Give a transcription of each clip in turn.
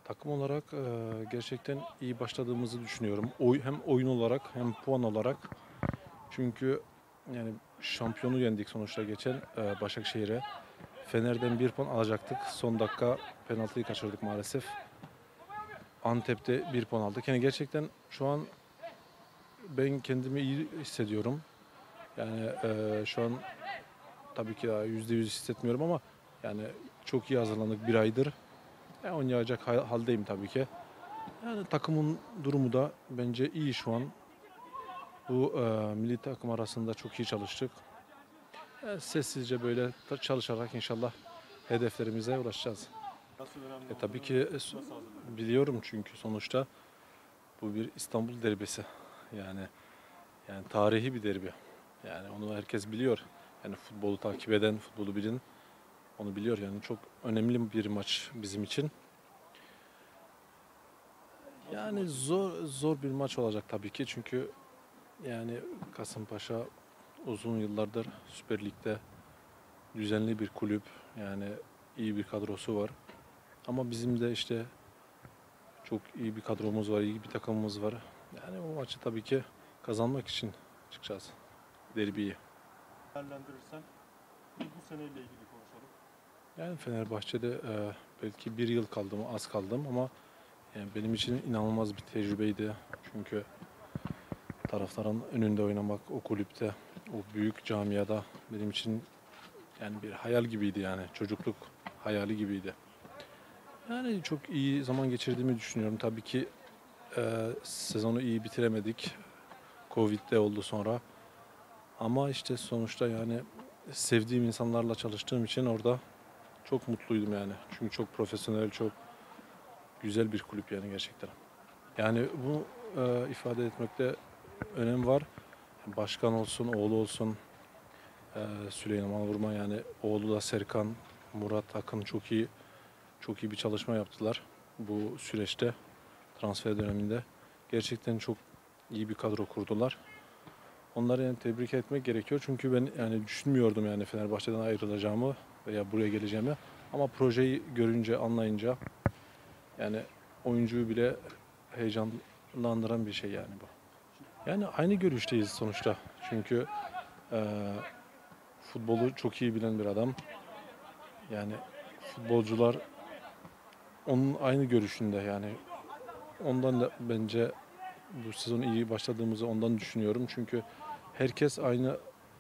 Takım olarak gerçekten iyi başladığımızı düşünüyorum. Hem oyun olarak hem puan olarak. Çünkü yani şampiyonu yendik sonuçta geçen Başakşehir'e. Fener'den bir puan alacaktık. Son dakika penaltıyı kaçırdık maalesef. Antep'te bir puan aldık. Yani gerçekten şu an ben kendimi iyi hissediyorum. Yani şu an tabii ki daha %100 hissetmiyorum ama yani çok iyi hazırlandık bir aydır. Oynayacak haldeyim tabii ki. Yani takımın durumu da bence iyi şu an. Bu milli takım arasında çok iyi çalıştık. Sessizce böyle çalışarak inşallah hedeflerimize ulaşacağız. Nasıl önemli Tabii olduğunu ki nasıl hazırladın? biliyorum çünkü sonuçta bu bir İstanbul derbisi. Yani tarihi bir derbi. Yani onu herkes biliyor. Yani futbolu takip eden, futbolu bilen onu biliyor. Yani çok önemli bir maç bizim için. Nasıl Yani maç zor bir maç olacak tabii ki çünkü yani Kasımpaşa uzun yıllardır Süper Lig'de düzenli bir kulüp. Yani iyi bir kadrosu var. Ama bizim de işte çok iyi bir kadromuz var, iyi bir takımımız var. Yani o maçı tabii ki kazanmak için çıkacağız. Derbiyi. değerlendirirsen bu seneyle ilgili konuşalım. Yani Fenerbahçe'de belki bir yıl kaldım, az kaldım ama yani benim için inanılmaz bir tecrübeydi. Çünkü taraftarın önünde oynamak, o kulüpte, o büyük camiada benim için yani bir hayal gibiydi yani. Çocukluk hayali gibiydi. Yani çok iyi zaman geçirdiğimi düşünüyorum. Tabii ki sezonu iyi bitiremedik. Covid'de oldu sonra. Ama işte sonuçta yani sevdiğim insanlarla çalıştığım için orada çok mutluydum yani. Çünkü çok profesyonel, çok güzel bir kulüp yani gerçekten. Yani bu ifade etmekte önem var. Başkan olsun, oğlu olsun, Süleyman Vurma yani oğlu da Serkan, Murat Akın çok iyi bir çalışma yaptılar bu süreçte, transfer döneminde. Gerçekten çok iyi bir kadro kurdular. Onları yani tebrik etmek gerekiyor. Çünkü ben yani düşünmüyordum yani Fenerbahçe'den ayrılacağımı veya buraya geleceğimi. Ama projeyi görünce, anlayınca yani oyuncuyu bile heyecanlandıran bir şey yani bu. Yani aynı görüşteyiz sonuçta. Çünkü eee, futbolu çok iyi bilen bir adam. Yani futbolcular onun aynı görüşünde yani. Ondan da bence bu sezon iyi başladığımızı ondan düşünüyorum. Çünkü herkes aynı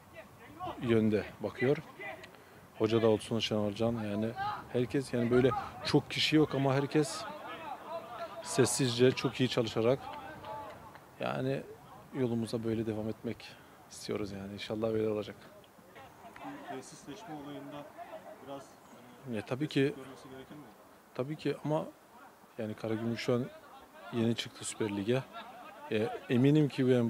yönde bakıyor. Hoca da olsun Şenol Hocan yani herkes yani böyle çok kişi yok ama herkes sessizce çok iyi çalışarak yani yolumuza böyle devam etmek istiyoruz yani inşallah böyle olacak. Bu tesisleşme olayında biraz Tabii ki destek görmesi gerekir mi? ama yani Karagümrük şu an yeni çıktı Süper Lig'e. Eminim ki ben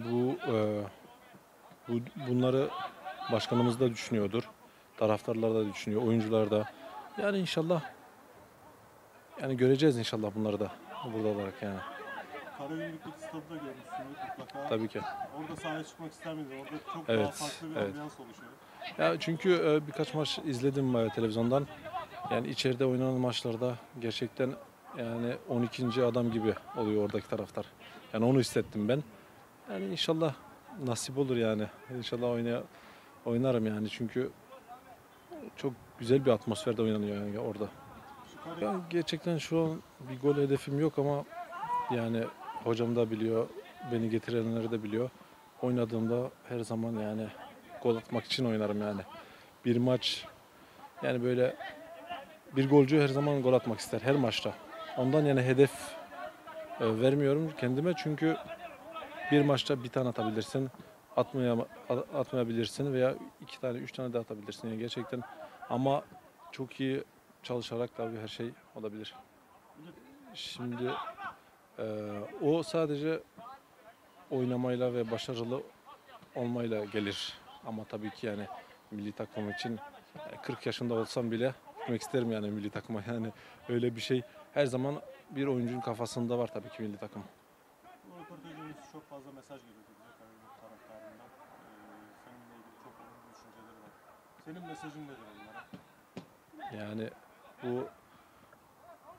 bunları başkanımız da düşünüyordur. Taraftarlar da düşünüyor, oyuncular da. Yani inşallah yani göreceğiz inşallah bunları da burada olarak yani. Karagümrük'teki stadı da görmüşsünüz mutlaka. Tabii ki. Orada sahaya çıkmak ister miydin? Orada çok daha Evet, farklı bir evet. ambiyans oluşuyor. Ya çünkü birkaç maç izledim televizyondan. Yani içeride oynanan maçlarda gerçekten yani 12. adam gibi oluyor oradaki taraftar. Yani onu hissettim ben. Yani inşallah nasip olur yani. İnşallah oynarım yani çünkü çok güzel bir atmosferde oynanıyor yani orada. Şu Karagümrük Ben gerçekten şu an bir gol hedefim yok ama yani hocam da biliyor, beni getirenleri de biliyor. Oynadığımda her zaman yani gol atmak için oynarım yani. Bir maç yani böyle bir golcü her zaman gol atmak ister her maçta. Ondan yani hedef vermiyorum kendime çünkü bir maçta bir tane atabilirsin, atmayabilirsin veya iki tane, üç tane de atabilirsin. Yani gerçekten ama çok iyi çalışarak tabii her şey olabilir. bir de Şimdi o sadece oynamayla ve başarılı olmayla gelir. Ama tabii ki yani milli takım için 40 yaşında olsam bile gitmek isterim yani milli takıma. Yani öyle bir şey her zaman bir oyuncunun kafasında var tabii ki milli takım. bu röportaj öncesi çok fazla mesaj geliyordu bize Karagümrük taraftarından. Seninle ilgili çok olumlu düşünceleri var. Senin mesajın nedir onlara? Yani bu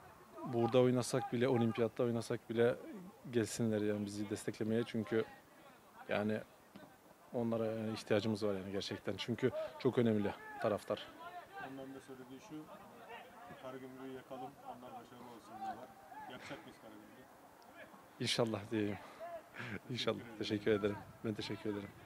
burada oynasak bile, olimpiyatta oynasak bile gelsinler yani bizi desteklemeye. Çünkü yani onlara yani ihtiyacımız var yani gerçekten. Çünkü çok önemli taraftar. Onların da söylediği şu, Karagümrük'ü yakalım, onlar başarılı olsun diyorlar. Yakacak mıyız Karagümrük'ü? İnşallah diyeyim. İnşallah. ederim. Teşekkür ederim. Ben teşekkür ederim.